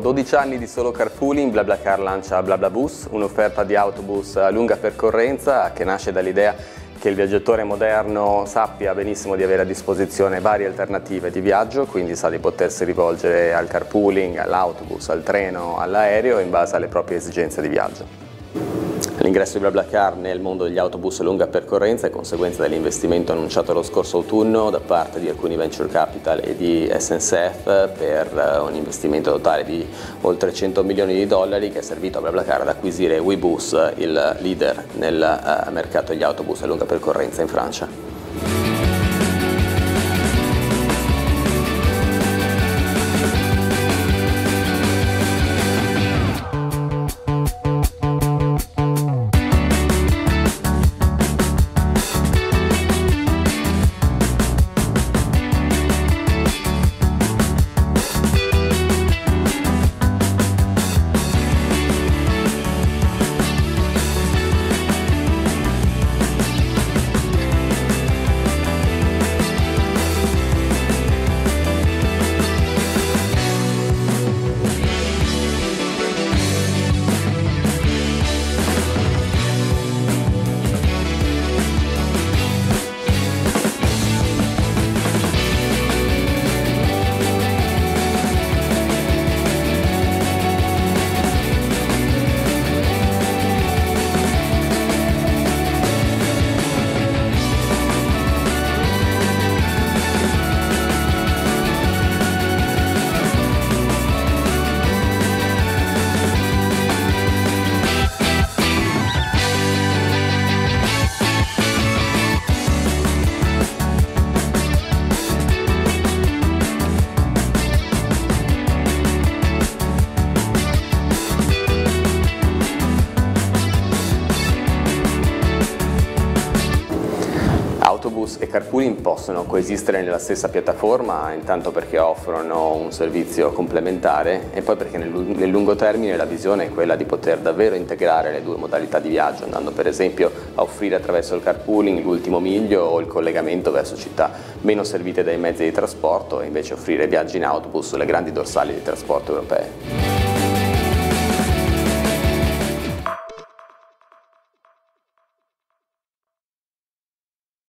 12 anni di solo carpooling, BlaBlaCar lancia BlaBlaBus, un'offerta di autobus a lunga percorrenza che nasce dall'idea che il viaggiatore moderno sappia benissimo di avere a disposizione varie alternative di viaggio, quindi sa di potersi rivolgere al carpooling, all'autobus, al treno, all'aereo in base alle proprie esigenze di viaggio. L'ingresso di BlaBlaCar nel mondo degli autobus a lunga percorrenza è conseguenza dell'investimento annunciato lo scorso autunno da parte di alcuni venture capital e di SNCF per un investimento totale di oltre 100 milioni di dollari che è servito a BlaBlaCar ad acquisire Ouibus, il leader nel mercato degli autobus a lunga percorrenza in Francia. Autobus e carpooling possono coesistere nella stessa piattaforma, intanto perché offrono un servizio complementare e poi perché nel lungo termine la visione è quella di poter davvero integrare le due modalità di viaggio, andando per esempio a offrire attraverso il carpooling l'ultimo miglio o il collegamento verso città meno servite dai mezzi di trasporto e invece offrire viaggi in autobus sulle grandi dorsali di trasporto europee.